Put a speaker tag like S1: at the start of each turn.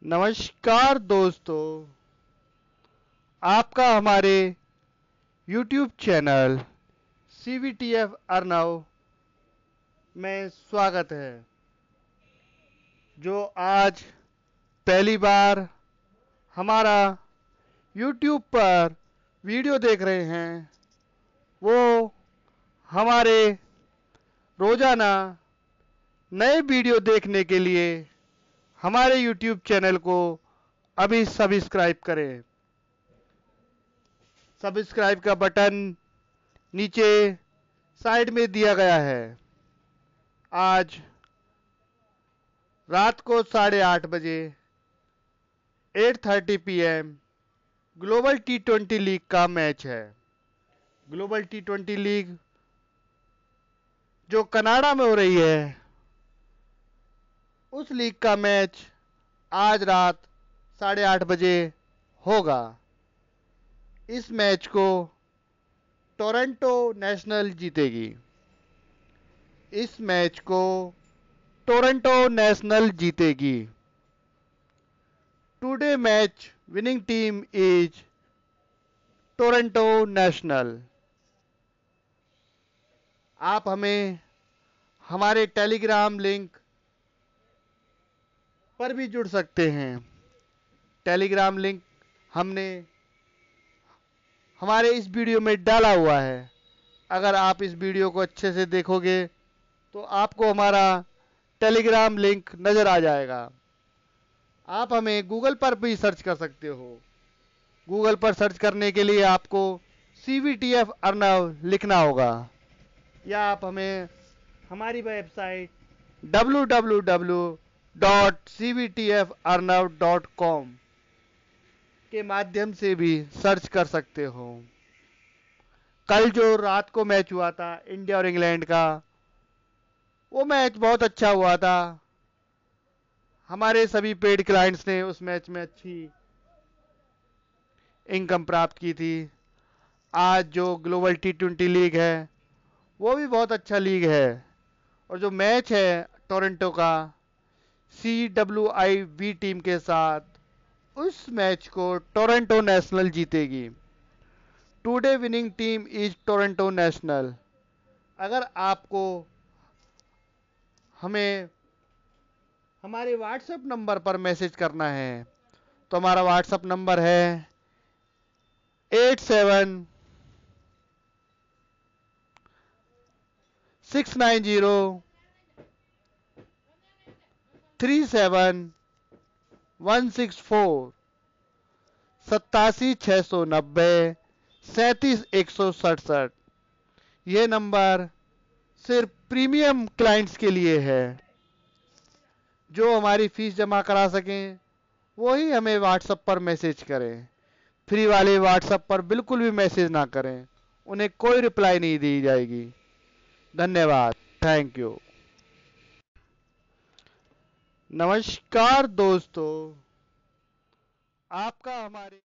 S1: नमस्कार दोस्तों, आपका हमारे YouTube चैनल CBTF अर्नव में स्वागत है। जो आज पहली बार हमारा YouTube पर वीडियो देख रहे हैं, वो हमारे रोजाना नए वीडियो देखने के लिए हमारे YouTube चैनल को अभी सब्सक्राइब करें। सब्सक्राइब का बटन नीचे साइड में दिया गया है। आज रात को 8:30 बजे 8:30 PM ग्लोबल T20 लीग का मैच है। ग्लोबल T20 लीग जो कनाडा में हो रही है, उस लीग का मैच आज रात 8:30 बजे होगा। इस मैच को टोरंटो नेशनल जीतेगी। इस मैच को टोरंटो नेशनल जीतेगी। Today match winning team is Toronto national. आप हमें हमारे टेलीग्राम लिंक पर भी जुड़ सकते हैं। टेलीग्राम लिंक हमने हमारे इस वीडियो में डाला हुआ है। अगर आप इस वीडियो को अच्छे से देखोगे तो आपको हमारा टेलीग्राम लिंक नज़र आ जाएगा। आप हमें गूगल पर भी सर्च कर सकते हो। गूगल पर सर्च करने के लिए आपको CBTF अर्नव लिखना होगा, या आप हमें हमारी वेबसाइट www.cbtfarnav.com के माध्यम से भी सर्च कर सकते हो। कल जो रात को मैच हुआ था इंडिया और इंग्लैंड का, वो मैच बहुत अच्छा हुआ था। हमारे सभी पेड क्लाइंट्स ने उस मैच में अच्छी इनकम प्राप्त की थी। आज जो ग्लोबल T20 लीग है, वो भी बहुत अच्छा लीग है। और जो मैच है टोरंटो का CWI टीम के साथ, उस मैच को टोरंटो नेशनल जीतेगी। Today winning team is Toronto national. अगर आपको हमें हमारे व्हाट्सएप नंबर पर मैसेज करना है तो हमारा व्हाट्सएप नंबर है 8769037164 8769 37167। यह नंबर सिर्फ प्रीमियम क्लाइंट्स के लिए है। जो हमारी फीस जमा करा सकें वही हमें व्हाट्सएप पर मैसेज करें। फ्री वाले व्हाट्सएप पर बिल्कुल भी मैसेज ना करें, उन्हें कोई रिप्लाई नहीं दी जाएगी। धन्यवाद, थैंक यू। नमस्कार दोस्तों, आपका हमारे